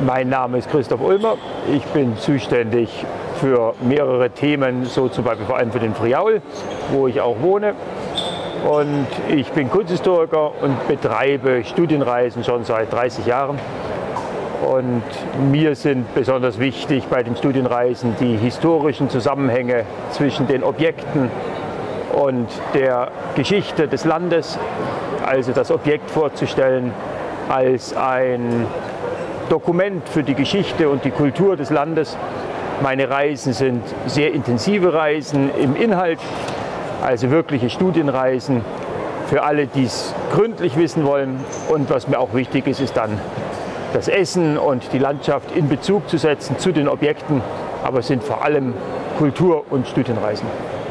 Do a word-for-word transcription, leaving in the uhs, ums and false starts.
Mein Name ist Christoph Ulmer. Ich bin zuständig für mehrere Themen, so zum Beispiel vor allem für den Friaul, wo ich auch wohne. Und ich bin Kunsthistoriker und betreibe Studienreisen schon seit dreißig Jahren. Und mir sind besonders wichtig bei den Studienreisen die historischen Zusammenhänge zwischen den Objekten und der Geschichte des Landes, also das Objekt vorzustellen als ein Dokument für die Geschichte und die Kultur des Landes. Meine Reisen sind sehr intensive Reisen im Inhalt, also wirkliche Studienreisen für alle, die es gründlich wissen wollen. Und was mir auch wichtig ist, ist dann das Essen und die Landschaft in Bezug zu setzen zu den Objekten, aber es sind vor allem Kultur- und Studienreisen.